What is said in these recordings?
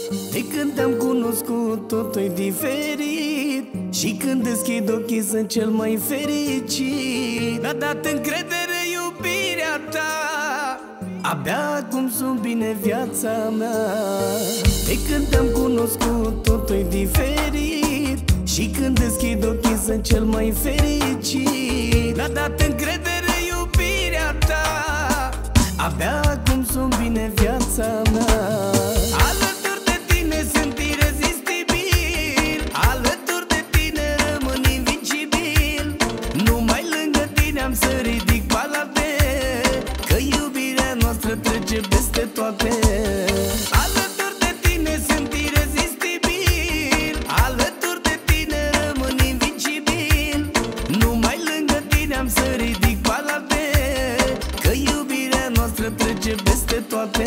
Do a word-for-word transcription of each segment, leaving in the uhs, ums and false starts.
De când te-am cunoscut totul-i diferit, și când deschid ochii sunt cel mai fericit. Mi-a dat încredere iubirea ta, abia acum sunt bine viața mea. De când te-am cunoscut totul-i diferit, și când deschid ochii sunt cel mai fericit. Mi-a dat încredere iubirea ta, abia acum sunt bine viața mea. Alături de tine sunt irezistibil, alături de tine rămân invincibil. Numai lângă tine am să ridic palate, că iubirea noastră trece peste toate. Alături de tine sunt irezistibil, alături de tine rămân invincibil. Numai lângă tine am să ridic palate, că iubirea noastră trece peste toate.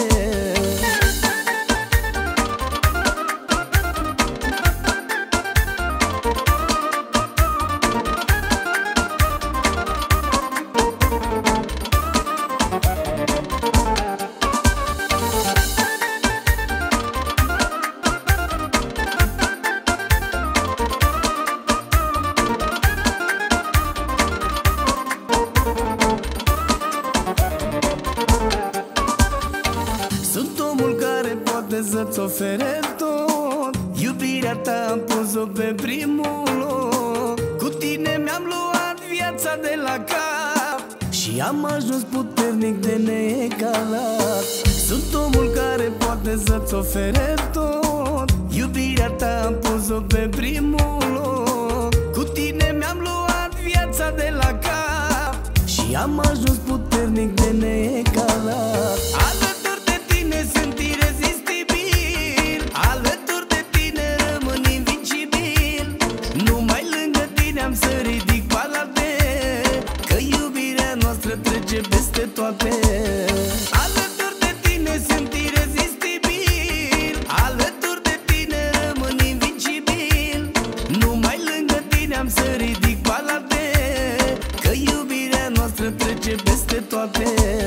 Sunt omul care poate să-ți ofere tot, iubirea ta am pus-o pe primul loc. Cu tine mi-am luat viața de la cap și am ajuns puternic de neegalat. Sunt omul care poate să-ți ofere tot, iubirea ta am pus-o pe primul loc. Cu tine mi-am luat viața de la cap și am ajuns puternic de neegalat. Alături de tine sunt irezistibil, alături de tine rămân invincibil. Numai lângă tine am să ridic palate, că iubirea noastră trece peste toate. Alături de tine sunt irezistibil, alături de tine rămân invincibil. Numai lângă tine am să ridic palate, că iubirea noastră trece peste toate.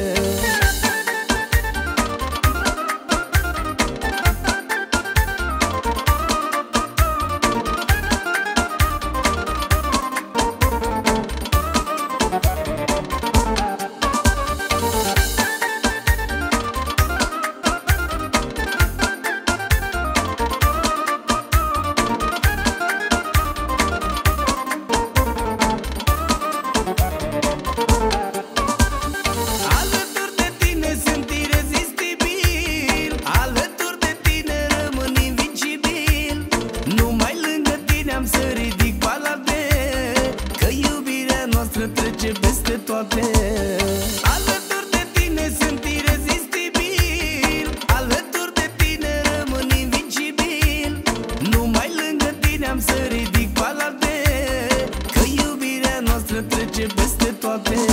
Alături de tine sunt irezistibil, alături de tine rămân invincibil. Numai lângă tine am să ridic palate, că iubirea noastră trece peste toate. Alături de tine sunt irezistibil, alături de tine rămân invincibil. Numai lângă tine am să ridic palate, că iubirea noastră trece peste toate.